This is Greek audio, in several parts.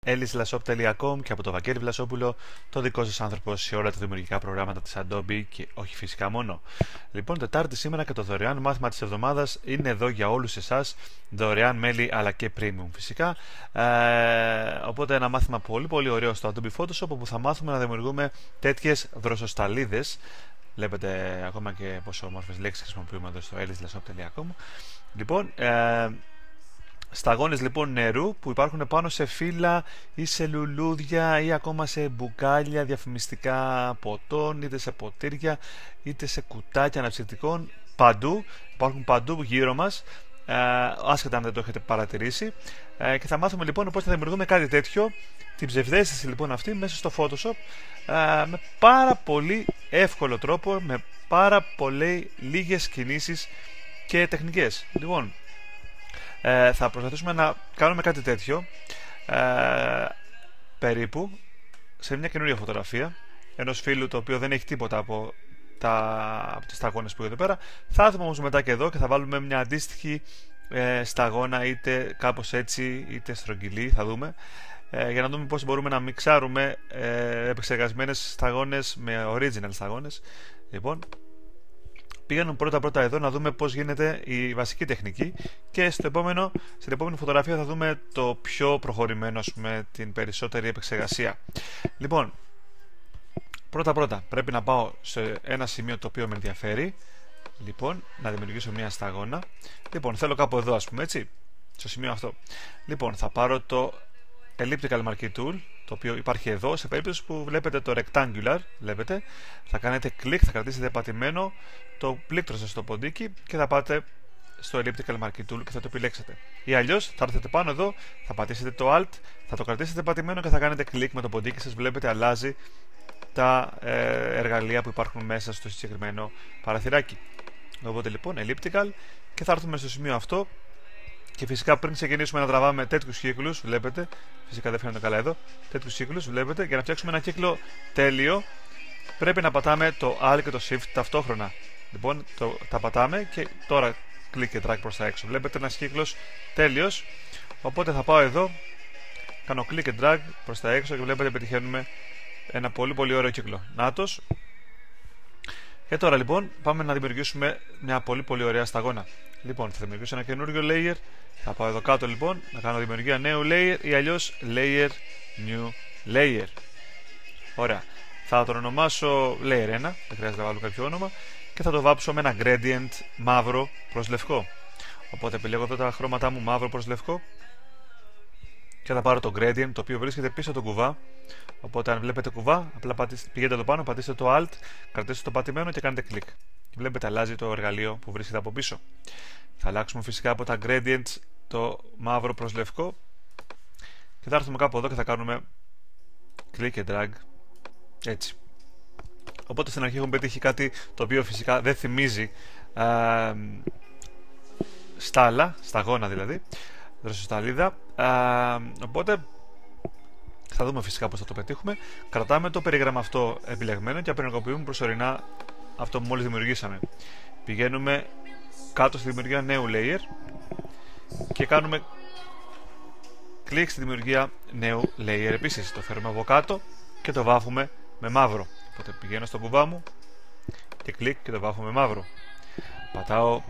ellislashop.com και από το Βαγγέλη Βλασόπουλο, το δικό σας άνθρωπος σε όλα τα δημιουργικά προγράμματα της Adobe και όχι φυσικά μόνο. Λοιπόν, Τετάρτη σήμερα και το δωρεάν μάθημα της εβδομάδας είναι εδώ για όλους εσάς, δωρεάν μέλη αλλά και premium φυσικά. Οπότε ένα μάθημα πολύ ωραίο στο Adobe Photoshop, όπου θα μάθουμε να δημιουργούμε τέτοιες δροσοσταλίδες. Βλέπετε ακόμα και πόσο όμορφες λέξεις χρησιμοποιούμε εδώ στο ellislashop.com. Λοιπόν, σταγόνες λοιπόν νερού που υπάρχουν πάνω σε φύλλα ή σε λουλούδια ή ακόμα σε μπουκάλια διαφημιστικά ποτών, είτε σε ποτήρια είτε σε κουτάκια αναψυκτικών, παντού, υπάρχουν παντού γύρω μας, άσχετα αν δεν το έχετε παρατηρήσει, και θα μάθουμε λοιπόν πώς θα δημιουργούμε κάτι τέτοιο, την ψευδαίσθηση λοιπόν αυτή μέσα στο Photoshop, με πάρα πολύ εύκολο τρόπο, με πάρα πολύ λίγες κινήσεις και τεχνικές. Λοιπόν, θα προσπαθήσουμε να κάνουμε κάτι τέτοιο περίπου σε μια καινούργια φωτογραφία ενός φίλου το οποίο δεν έχει τίποτα από τις σταγόνες που είναι εδώ πέρα. Θα έρθουμε όμως μετά και εδώ και θα βάλουμε μια αντίστοιχη σταγόνα, είτε κάπως έτσι είτε στρογγυλή, θα δούμε, για να δούμε πώς μπορούμε να μιξάρουμε επεξεργασμένες σταγόνες με original σταγόνες. Λοιπόν, πήγαμε πρώτα εδώ να δούμε πώς γίνεται η βασική τεχνική και στην επόμενη φωτογραφία θα δούμε το πιο προχωρημένο, με την περισσότερη επεξεργασία. Λοιπόν, πρώτα πρέπει να πάω σε ένα σημείο το οποίο με ενδιαφέρει. Λοιπόν, να δημιουργήσω μια σταγόνα. Λοιπόν, θέλω κάπου εδώ, ας πούμε, έτσι, στο σημείο αυτό. Λοιπόν, θα πάρω το Elliptical Marquee Tool, το οποίο υπάρχει εδώ. Σε περίπτωση που βλέπετε το Rectangular, βλέπετε, θα κάνετε κλικ, θα κρατήσετε πατημένο το πλήκτρο σας στο ποντίκι και θα πάτε στο Elliptical Marquee Tool και θα το επιλέξετε. Ή αλλιώς θα έρθετε πάνω εδώ, θα πατήσετε το Alt, θα το κρατήσετε πατημένο και θα κάνετε κλικ με το ποντίκι σας. Βλέπετε, αλλάζει τα εργαλεία που υπάρχουν μέσα στο συγκεκριμένο παραθυράκι. Οπότε λοιπόν, Elliptical, και θα έρθουμε στο σημείο αυτό. Και φυσικά πριν ξεκινήσουμε να τραβάμε τέτοιους κύκλους, βλέπετε, φυσικά δεν φαίνονται καλά εδώ, τέτοιους κύκλους, βλέπετε, για να φτιάξουμε ένα κύκλο τέλειο πρέπει να πατάμε το Alt και το Shift ταυτόχρονα. Λοιπόν, τα πατάμε και τώρα κλικ και drag προς τα έξω. Βλέπετε, ένας κύκλος τέλειος. Οπότε θα πάω εδώ, κάνω κλικ και drag προς τα έξω και βλέπετε πετυχαίνουμε ένα πολύ ωραίο κύκλο. Νάτος. Και τώρα λοιπόν πάμε να δημιουργήσουμε μια πολύ ωραία σταγόνα. Λοιπόν, θα δημιουργήσω ένα καινούριο layer. Θα πάω εδώ κάτω λοιπόν, να κάνω δημιουργία νέου layer ή αλλιώς layer new layer. Ωραία. Θα τον ονομάσω layer 1, δεν χρειάζεται να βάλω κάποιο όνομα, και θα το βάψω με ένα gradient μαύρο προς λευκό. Οπότε επιλέγω εδώ τα χρώματά μου μαύρο προς λευκό και θα πάρω το gradient, το οποίο βρίσκεται πίσω από τον κουβά. Οπότε αν βλέπετε κουβά, απλά πηγαίνετε εδώ πάνω, πατήστε το Alt, κρατήστε το πατημένο και κάνετε κλικ. Βλέπετε, αλλάζει το εργαλείο που βρίσκεται από πίσω. Θα αλλάξουμε φυσικά από τα gradients το μαύρο προς λευκό και θα έρθουμε κάπου εδώ και θα κάνουμε click και drag, έτσι. Οπότε στην αρχή έχουμε πετύχει κάτι το οποίο φυσικά δεν θυμίζει σταγόνα δηλαδή, δροσοσταλίδα. Οπότε θα δούμε φυσικά πώς θα το πετύχουμε. Κρατάμε το περίγραμμα αυτό επιλεγμένο και απενεργοποιούμε προσωρινά αυτό που μόλις δημιουργήσαμε. Πηγαίνουμε κάτω στη δημιουργία νέου layer και κάνουμε κλικ στη δημιουργία νέου layer. Επίσης το φέρουμε από κάτω και το βάφουμε με μαύρο. Οπότε πηγαίνω στο κουβά μου και κλικ και το βάφω με μαύρο. Πατάω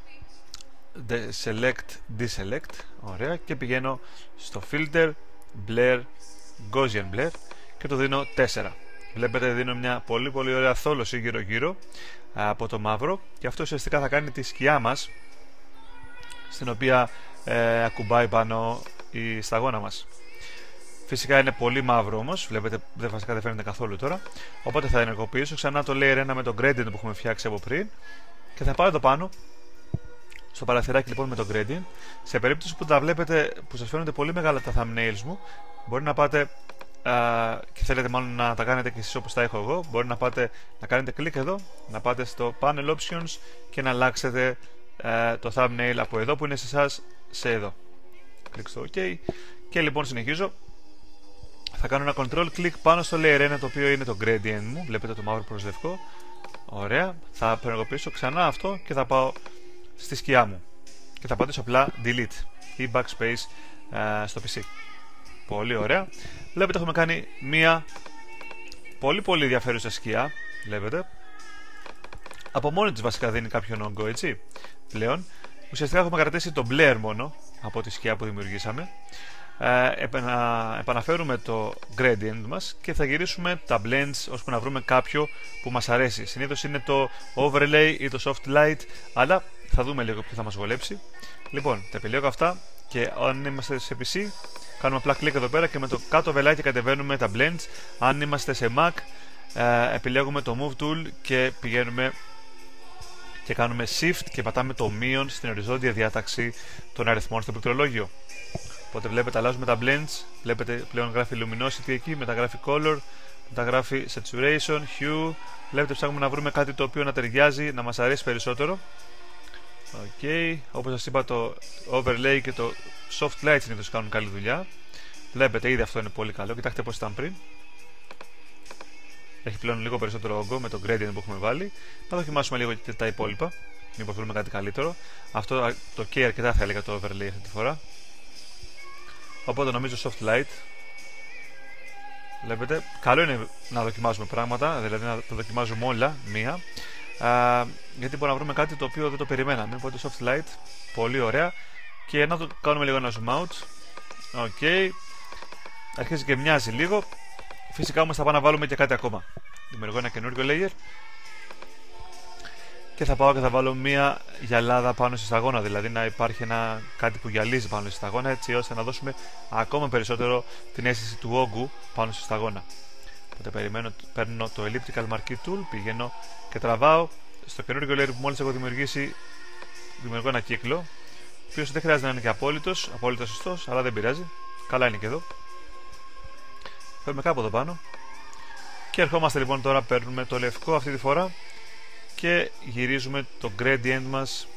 select, deselect, ωραία, και πηγαίνω στο filter, blur, Gaussian blur και το δίνω 4. Βλέπετε, δίνω μια πολύ ωραία θόλωση γύρω από το μαύρο και αυτό ουσιαστικά θα κάνει τη σκιά μας, στην οποία ακουμπάει πάνω η σταγόνα μας. Φυσικά είναι πολύ μαύρο όμως, βλέπετε, βασικά δεν φαίνεται καθόλου τώρα. Οπότε θα ενεργοποιήσω ξανά το layer 1 με το gradient που έχουμε φτιάξει από πριν και θα πάω εδώ πάνω στο παραθυράκι λοιπόν με το gradient. Σε περίπτωση που τα βλέπετε, που σας φαίνονται πολύ μεγάλα τα thumbnails μου, μπορεί να πάτε και θέλετε μάλλον να τα κάνετε και εσείς όπως τα έχω εγώ, μπορεί να πάτε να κάνετε κλικ εδώ, να πάτε στο panel options και να αλλάξετε το thumbnail από εδώ που είναι σε εσάς σε εδώ. Κλικ στο OK και λοιπόν συνεχίζω. Θα κάνω ένα control click πάνω στο layer 1, το οποίο είναι το gradient μου, βλέπετε το μαύρο προς λευκό. Ωραία, θα απενεργοποιήσω ξανά αυτό και θα πάω στη σκιά μου και θα πατήσω απλά delete ή backspace στο PC. Πολύ ωραία. Βλέπετε έχουμε κάνει μία πολύ ενδιαφέρουσα σκιά. Βλέπετε. Από μόνη της βασικά δίνει κάποιον όγκο, έτσι. Πλέον. Ουσιαστικά έχουμε κρατήσει το blur μόνο από τη σκιά που δημιουργήσαμε. Επαναφέρουμε το gradient μας και θα γυρίσουμε τα blends ώσπου να βρούμε κάποιο που μας αρέσει. Συνήθως είναι το overlay ή το soft light, αλλά θα δούμε λίγο ποιο θα μας βολέψει. Λοιπόν, τα επιλέγω αυτά και αν είμαστε σε PC κάνουμε απλά κλικ εδώ πέρα και με το κάτω βελάκι κατεβαίνουμε τα blends. Αν είμαστε σε Mac επιλέγουμε το move tool και πηγαίνουμε και κάνουμε shift και πατάμε το μείον στην οριζόντια διάταξη των αριθμών στο πληκτρολόγιο. Οπότε βλέπετε αλλάζουμε τα blends, βλέπετε πλέον γράφει luminosity εκεί, μετά γράφει color, μετά γράφει saturation, hue. Βλέπετε ψάχνουμε να βρούμε κάτι το οποίο να ταιριάζει, να μας αρέσει περισσότερο. Όπως σας είπα, το overlay και το soft light συνήθως κάνουν καλή δουλειά. Βλέπετε ήδη αυτό είναι πολύ καλό, κοιτάξτε πώς ήταν πριν. Έχει πλέον λίγο περισσότερο όγκο με το gradient που έχουμε βάλει. Να δοκιμάσουμε λίγο και τα υπόλοιπα, μήπως βρούμε κάτι καλύτερο. Αυτό το key αρκετά θα έλεγα το overlay αυτή τη φορά. Οπότε νομίζω soft light. Βλέπετε, καλό είναι να δοκιμάζουμε πράγματα, δηλαδή να τα δοκιμάζουμε όλα μία. Γιατί μπορούμε να βρούμε κάτι το οποίο δεν το περιμέναμε. Οπότε soft light, πολύ ωραία. Και να το κάνουμε λίγο ένα zoom out. Αρχίζει και μοιάζει λίγο. Φυσικά όμως θα πάμε να βάλουμε και κάτι ακόμα. Δημιουργώ ένα καινούριο layer. Και θα πάω και θα βάλω μία γυαλάδα πάνω στη σταγόνα, δηλαδή να υπάρχει κάτι που γυαλίζει πάνω στη σταγόνα, έτσι ώστε να δώσουμε ακόμα περισσότερο την αίσθηση του όγκου πάνω στη σταγόνα. Οπότε παίρνω το Elliptical Marquee Tool, πηγαίνω και τραβάω στο καινούριο layer που μόλις έχω δημιουργήσει, δημιουργώ ένα κύκλο, ο οποίος δεν χρειάζεται να είναι και απόλυτα σωστός, αλλά δεν πειράζει, καλά είναι και εδώ. Φέρουμε κάπου εδώ πάνω και ερχόμαστε λοιπόν τώρα, παίρνουμε το λευκό αυτή τη φορά και γυρίζουμε το gradient μας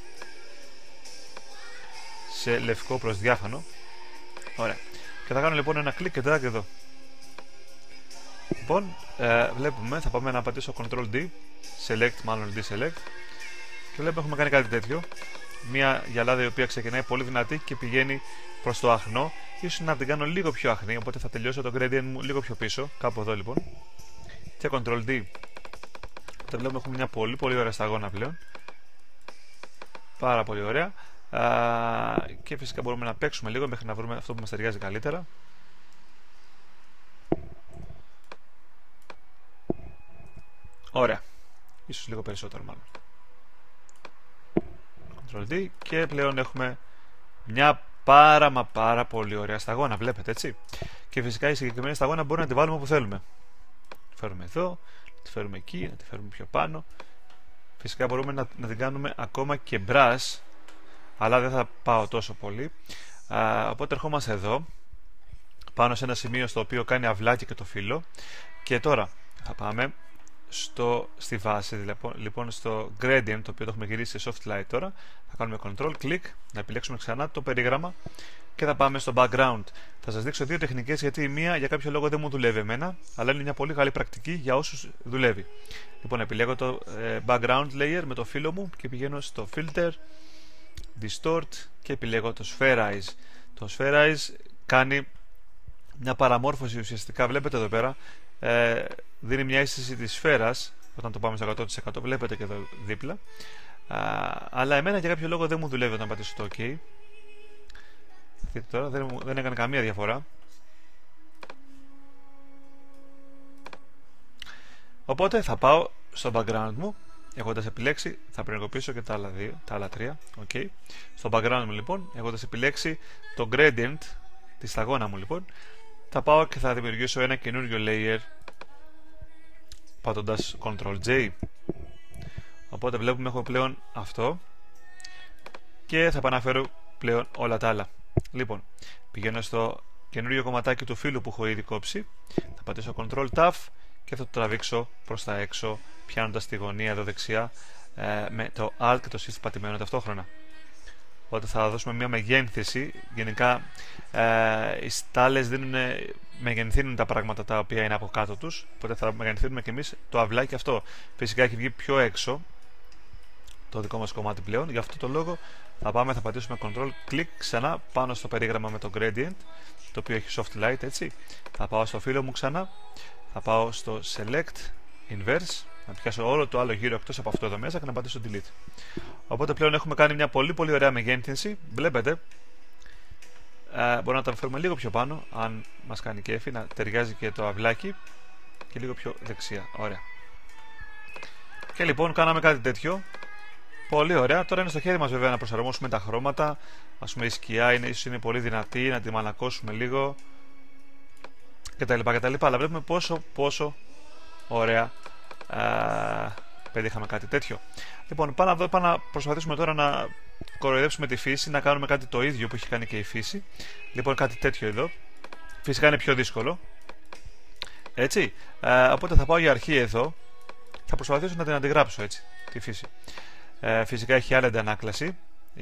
σε λευκό προς διάφανο. Ωραία. Και θα κάνω λοιπόν ένα κλικ και drag εδώ. Λοιπόν, βλέπουμε, θα πάμε να πατήσω Ctrl D, Select μάλλον Deselect, και βλέπουμε έχουμε κάνει κάτι τέτοιο. Μια γυαλάδα η οποία ξεκινάει πολύ δυνατή και πηγαίνει προς το αχνό. Ίσως να την κάνω λίγο πιο αχνή, οπότε θα τελειώσω το gradient μου λίγο πιο πίσω, κάπου εδώ λοιπόν. Και Ctrl D. Βλέπουμε έχουμε μια πολύ ωραία σταγόνα πλέον. Πάρα πολύ ωραία. Και φυσικά μπορούμε να παίξουμε λίγο μέχρι να βρούμε αυτό που μας ταιριάζει καλύτερα. Ωραία. Ίσως λίγο περισσότερο μάλλον. Ctrl D και πλέον έχουμε μια πάρα πολύ ωραία σταγόνα. Βλέπετε, έτσι. Και φυσικά η συγκεκριμένη σταγόνα μπορούμε να τη βάλουμε όπου θέλουμε. Φέρουμε εδώ, να τη φέρουμε εκεί, να τη φέρουμε πιο πάνω. Φυσικά μπορούμε να την κάνουμε ακόμα και brush, αλλά δεν θα πάω τόσο πολύ. Οπότε ερχόμαστε εδώ, πάνω σε ένα σημείο στο οποίο κάνει αυλάκι και το φύλλο. Και τώρα θα πάμε στη βάση, λοιπόν στο gradient, το οποίο το έχουμε γυρίσει σε soft light τώρα. Θα κάνουμε Ctrl, click, να επιλέξουμε ξανά το περίγραμμα και θα πάμε στο background. Θα σας δείξω δύο τεχνικές, γιατί η μία για κάποιο λόγο δεν μου δουλεύει εμένα, αλλά είναι μια πολύ καλή πρακτική για όσους δουλεύει. Λοιπόν, επιλέγω το background layer με το φύλλο μου και πηγαίνω στο filter, distort και επιλέγω το spherize. Το spherize κάνει μια παραμόρφωση ουσιαστικά, βλέπετε εδώ πέρα, δίνει μια αίσθηση της σφαίρας όταν το πάμε στο 100%, βλέπετε και εδώ δίπλα. Αλλά εμένα για κάποιο λόγο δεν μου δουλεύει όταν πατήσω το OK. Δείτε τώρα, δεν έκανε καμία διαφορά. Οπότε θα πάω στο background μου, έχοντας επιλέξει, θα πρενεργοποιήσω και τα άλλα τρία. Okay. Στο background μου λοιπόν, έχοντας επιλέξει το gradient, τη σταγόνα μου λοιπόν, θα πάω και θα δημιουργήσω ένα καινούριο layer πατώντας Ctrl J. Οπότε βλέπουμε έχω πλέον αυτό και θα επαναφέρω πλέον όλα τα άλλα. Λοιπόν, πηγαίνω στο καινούριο κομματάκι του φύλλου που έχω ήδη κόψει, θα πατήσω Ctrl Tab και θα το τραβήξω προς τα έξω, πιάνοντας τη γωνία εδώ δεξιά με το Alt και το Shift πατημένο ταυτόχρονα. Οπότε θα δώσουμε μια μεγένθηση. Γενικά οι στάλες μεγενθύνουν τα πράγματα τα οποία είναι από κάτω τους, οπότε θα μεγενθύνουμε και εμείς το αυλάκι αυτό. Φυσικά έχει βγει πιο έξω το δικό μας κομμάτι πλέον, γι' αυτό το λόγο θα πατήσουμε Ctrl, Click ξανά πάνω στο περίγραμμα με το Gradient το οποίο έχει soft light, έτσι. Θα πάω στο φύλλο μου ξανά, θα πάω στο select inverse, να πιάσω όλο το άλλο γύρο εκτός από αυτό εδώ μέσα και να πατήσω delete. Οπότε πλέον έχουμε κάνει μια πολύ πολύ ωραία μεγέθυνση. Βλέπετε, μπορούμε να τα φέρουμε λίγο πιο πάνω, αν μας κάνει κέφι, να ταιριάζει και το αυλάκι, και λίγο πιο δεξιά. Ωραία. Και λοιπόν κάναμε κάτι τέτοιο. Πολύ ωραία. Τώρα είναι στο χέρι μας βέβαια να προσαρμόσουμε τα χρώματα. Ας πούμε η σκιά ίσως είναι πολύ δυνατή, να τη μαλακώσουμε λίγο κτλ. Αλλά βλέπουμε πόσο ωραία πετύχαμε κάτι τέτοιο. Λοιπόν, πάμε να προσπαθήσουμε τώρα να κοροϊδέψουμε τη φύση, να κάνουμε κάτι το ίδιο που έχει κάνει και η φύση. Λοιπόν, κάτι τέτοιο εδώ. Φυσικά είναι πιο δύσκολο. Έτσι. Οπότε θα πάω για αρχή εδώ. Θα προσπαθήσω να την αντιγράψω έτσι, τη φύση. Φυσικά έχει άλλη αντανάκλαση.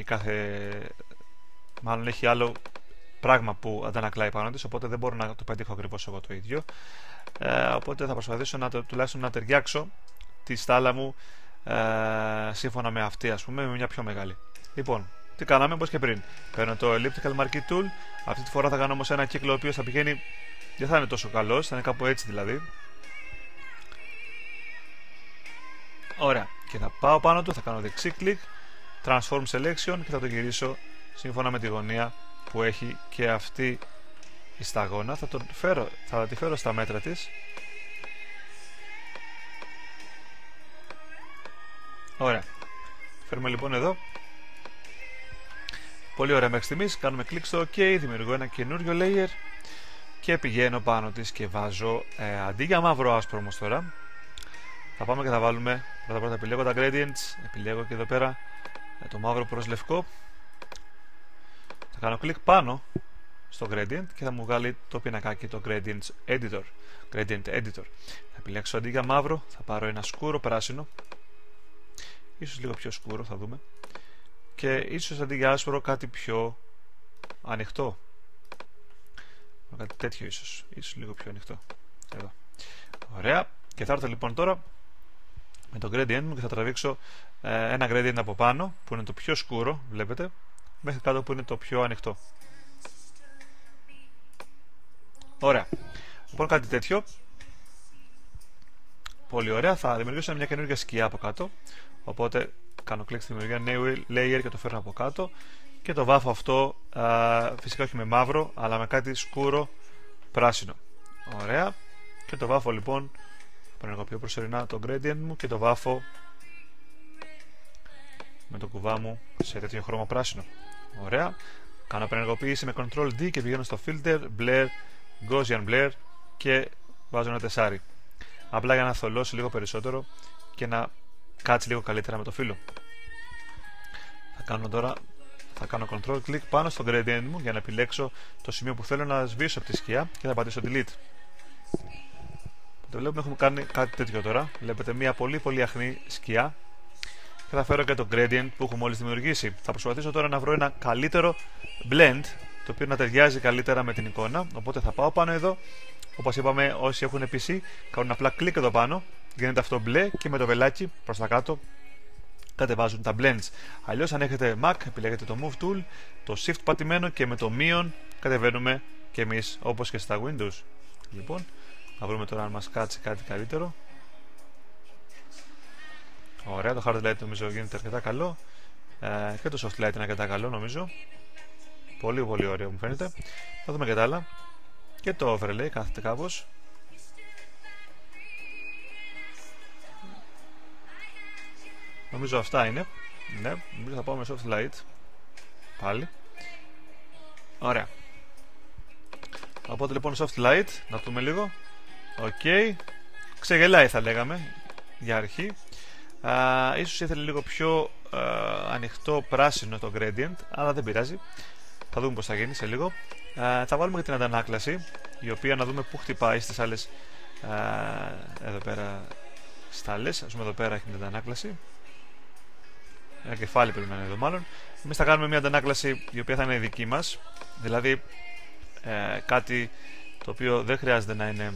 Μάλλον έχει άλλο πράγμα που αντανακλάει πάνω της, οπότε δεν μπορώ να το πετύχω ακριβώς εγώ το ίδιο. Οπότε θα προσπαθήσω τουλάχιστον να ταιριάξω τη στάλα μου σύμφωνα με αυτή, ας πούμε, με μια πιο μεγάλη. Λοιπόν, τι κάναμε όπως και πριν. Παίρνω το Elliptical Marquee Tool. Αυτή τη φορά θα κάνω όμως ένα κύκλο ο οποίος θα πηγαίνει, δεν θα είναι τόσο καλός, θα είναι κάπου έτσι δηλαδή. Ωραία. Και θα πάω πάνω του, θα κάνω δεξί κλικ, Transform Selection και θα το γυρίσω σύμφωνα με τη γωνία που έχει και αυτή η σταγόνα. Θα τη φέρω στα μέτρα της. Ωραία. Φέρουμε λοιπόν εδώ. Πολύ ωραία μέχρι στιγμής. Κάνουμε κλικ στο OK, δημιουργώ ένα καινούριο layer και πηγαίνω πάνω της και βάζω αντί για μαύρο άσπρο όμως τώρα, θα πάμε και θα βάλουμε πρώτα επιλέγω τα gradients, επιλέγω και εδώ πέρα το μαύρο προς λευκό. Θα κάνω κλικ πάνω στο gradient και θα μου βγάλει το πινακάκι, το gradient editor. Θα επιλέξω αντί για μαύρο, θα πάρω ένα σκούρο πράσινο, ίσως λίγο πιο σκούρο, θα δούμε, και ίσως αντί για άσπρο κάτι πιο ανοιχτό, κάτι τέτοιο, ίσως λίγο πιο ανοιχτό εδώ. Ωραία. Και θα έρθω λοιπόν τώρα με το gradient μου και θα τραβήξω ένα gradient από πάνω που είναι το πιο σκούρο, βλέπετε, μέχρι κάτω που είναι το πιο ανοιχτό. Ωραία. Λοιπόν, κάτι τέτοιο. Πολύ ωραία. Θα δημιουργήσω μια καινούργια σκιά από κάτω. Οπότε κάνω κλικ στη δημιουργία νέου layer και το φέρνω από κάτω. Και το βάφω αυτό, φυσικά όχι με μαύρο, αλλά με κάτι σκούρο πράσινο. Ωραία. Και το βάφω λοιπόν, πιο προσωρινά το gradient μου και το βάφω με το κουβά μου σε τέτοιο χρώμα πράσινο. Ωραία. Κάνω απενεργοποίηση με Ctrl D και πηγαίνω στο Filter, Blur, Gaussian Blur και βάζω ένα τεσάρι. Απλά για να θολώσει λίγο περισσότερο και να κάτσει λίγο καλύτερα με το φύλλο. Θα κάνω Ctrl Click πάνω στο gradient μου για να επιλέξω το σημείο που θέλω να σβήσω από τη σκιά και θα πατήσω Delete. Το βλέπουμε, έχουμε κάνει κάτι τέτοιο τώρα. Βλέπετε μια πολύ πολύ αχνή σκιά. Και θα φέρω και το gradient που έχουμε μόλις δημιουργήσει. Θα προσπαθήσω τώρα να βρω ένα καλύτερο blend, το οποίο να ταιριάζει καλύτερα με την εικόνα. Οπότε θα πάω πάνω εδώ. Όπως είπαμε, όσοι έχουν PC, κάνουν απλά κλικ εδώ πάνω. Γίνεται αυτό μπλε και με το βελάκι προς τα κάτω κατεβάζουν τα blends. Αλλιώς, αν έχετε Mac, επιλέγετε το Move Tool, το Shift πατημένο και με το μείον κατεβαίνουμε και εμείς όπως και στα Windows. Λοιπόν, θα βρούμε τώρα αν μας κάτσει κάτι καλύτερο. Ωραία, το hard light νομίζω γίνεται αρκετά καλό και το soft light είναι αρκετά καλό νομίζω. Πολύ πολύ ωραίο μου φαίνεται. Θα δούμε και τα άλλα. Και το overlay κάθεται κάπως. Νομίζω αυτά είναι. Ναι, νομίζω θα πάω με soft light πάλι. Ωραία. Οπότε λοιπόν soft light, να δούμε λίγο. Ok. Ξεγελάει θα λέγαμε για αρχή. Ίσως ήθελε λίγο πιο ανοιχτό πράσινο το gradient, αλλά δεν πειράζει. Θα δούμε πως θα γίνει σε λίγο. Θα βάλουμε και την αντανάκλαση, η οποία να δούμε πού χτυπάει στις άλλες. Εδώ πέρα στάλες, ας πούμε εδώ πέρα έχει την αντανάκλαση. Ένα κεφάλι πρέπει να είναι εδώ μάλλον. Εμείς θα κάνουμε μια αντανάκλαση η οποία θα είναι δική μας, δηλαδή κάτι το οποίο δεν χρειάζεται να είναι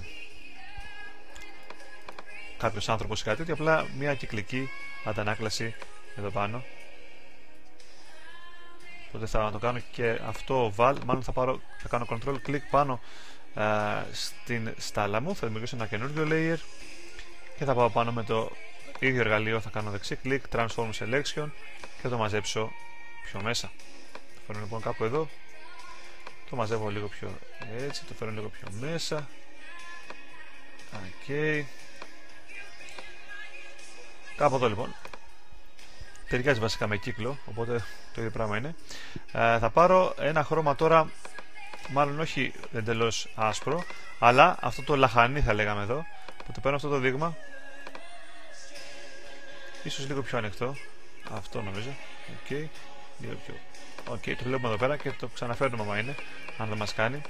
κάποιος άνθρωπος ή κάτι τέτοιο, απλά μια κυκλική αντανάκλαση εδώ πάνω. Οπότε θα το κάνω και αυτό val. Μάλλον θα κάνω control click πάνω στην στάλα μου. Θα δημιουργήσω ένα καινούργιο layer και θα πάω πάνω με το ίδιο εργαλείο. Θα κάνω δεξί click, transform selection και θα το μαζέψω πιο μέσα. Το φέρνω λοιπόν κάπου εδώ. Το μαζεύω λίγο πιο έτσι. Το φέρνω λίγο πιο μέσα. Okay. Κάπου εδώ λοιπόν. Ταιριάζει βασικά με κύκλο, οπότε το ίδιο πράγμα είναι. Θα πάρω ένα χρώμα τώρα, μάλλον όχι εντελώς άσπρο, αλλά αυτό το λαχανί θα λέγαμε εδώ. Οπότε παίρνω αυτό το δείγμα, ίσως λίγο πιο ανοιχτό, αυτό νομίζω. Okay. Λίγο πιο. Okay, το βλέπουμε εδώ πέρα και το ξαναφέρνουμε άμα είναι, αν δεν μας κάνει.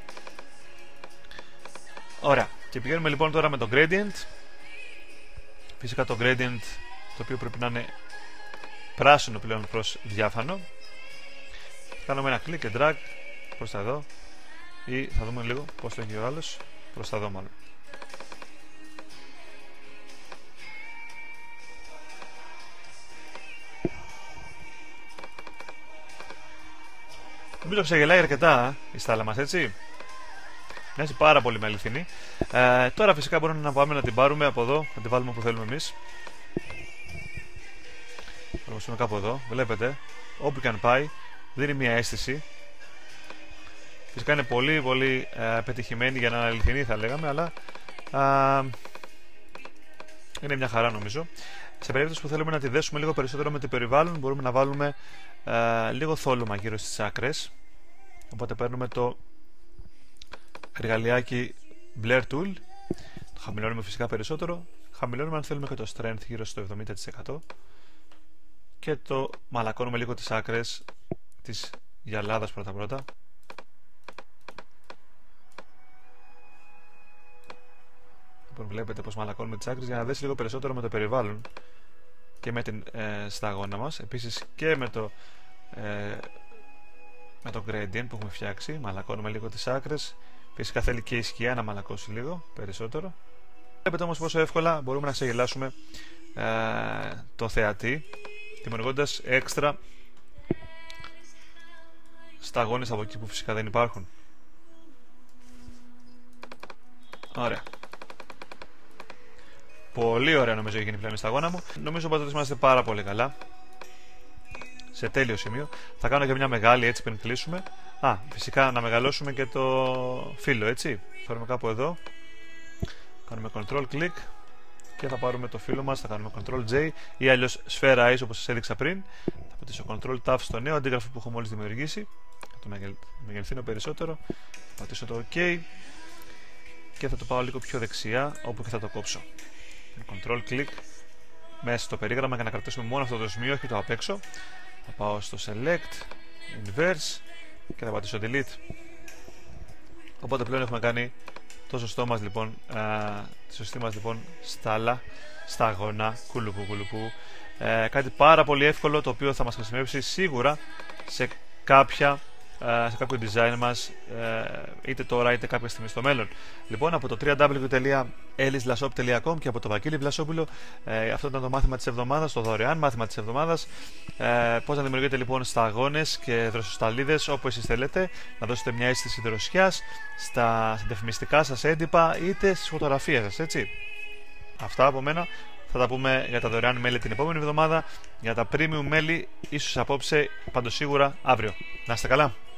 Ωραία, και πηγαίνουμε λοιπόν τώρα με το gradient. Φυσικά το gradient, το οποίο πρέπει να είναι πράσινο πλέον προς διάφανο. Κάνουμε ένα click και drag προς τα εδώ, ή θα δούμε λίγο πώς το έχει ο άλλος, προς τα εδώ μάλλον. Νομίζω ξεγελάει αρκετά η στάλα μας, έτσι. Μοιάζει πάρα πολύ με αληθινή. Τώρα φυσικά μπορούμε να πάμε να την πάρουμε από εδώ, να την βάλουμε όπου θέλουμε εμείς. Θα κάπου εδώ, βλέπετε, όπου και αν πάει, δίνει μια αίσθηση. Φυσικά είναι πολύ πολύ πετυχημένη για να είναι αληθινή θα λέγαμε, αλλά είναι μια χαρά νομίζω. Σε περίπτωση που θέλουμε να τη δέσουμε λίγο περισσότερο με το περιβάλλον, μπορούμε να βάλουμε λίγο θόλωμα γύρω στις άκρες. Οπότε παίρνουμε το εργαλειάκι Blur Tool, το χαμηλώνουμε φυσικά περισσότερο, χαμηλώνουμε αν θέλουμε και το Strength γύρω στο 70%. Και το μαλακώνουμε λίγο τις άκρες της γυαλάδας πρώτα-πρώτα. Λοιπόν, βλέπετε πως μαλακώνουμε τις άκρες για να δέσει λίγο περισσότερο με το περιβάλλον και με την σταγόνα μας. Επίσης και με το gradient που έχουμε φτιάξει. Μαλακώνουμε λίγο τις άκρες. Φυσικά θέλει και η σκιά να μαλακώσει λίγο περισσότερο. Βλέπετε όμως πόσο εύκολα μπορούμε να ξεγελάσουμε το θεατή, δημιουργώντας έξτρα σταγόνες από εκεί που φυσικά δεν υπάρχουν. Ωραία. Πολύ ωραία νομίζω έχει γίνει πλέον η σταγόνα μου. Νομίζω πως είμαστε πάρα πολύ καλά. Σε τέλειο σημείο. Θα κάνω και μια μεγάλη έτσι πριν κλείσουμε. Φυσικά να μεγαλώσουμε και το φύλλο, έτσι. Φέρουμε κάπου εδώ. Κάνουμε Ctrl click. Και θα πάρουμε το φύλλο μας, θα κάνουμε Ctrl J ή αλλιώς σφαίρα Eyes όπως σας έδειξα πριν. Θα πατήσω Ctrl Tab στο νέο αντίγραφο που έχω μόλις δημιουργήσει. Θα το μεγενθύνω περισσότερο. Θα πατήσω το OK και θα το πάω λίγο πιο δεξιά όπου και θα το κόψω. Ctrl click μέσα στο περίγραμμα για να κρατήσουμε μόνο αυτό το σημείο, όχι το απ' έξω. Θα πάω στο Select, Inverse και θα πατήσω Delete. Οπότε πλέον έχουμε κάνει το σωστό μας λοιπόν, τη σωστή μας λοιπόν σταγόνα, κουλουπού. Κάτι πάρα πολύ εύκολο, το οποίο θα μας χρησιμεύσει σίγουρα σε κάποιο design μας, είτε τώρα είτε κάποια στιγμή στο μέλλον. Λοιπόν, από το www.ellisvlasop.com και από το Βαγγέλη Βλασόπουλο, αυτό ήταν το μάθημα της εβδομάδας, το δωρεάν μάθημα της εβδομάδας. Πώς να δημιουργείτε λοιπόν σταγόνες και δροσοσταλίδες όπου εσείς θέλετε, να δώσετε μια αίσθηση δροσιάς στα διαφημιστικά σας έντυπα είτε στις φωτογραφίες σας, έτσι. Αυτά από μένα. Θα τα πούμε για τα δωρεάν μέλη την επόμενη εβδομάδα. Για τα premium μέλη ίσως απόψε, πάντως σίγουρα αύριο. Να είστε καλά.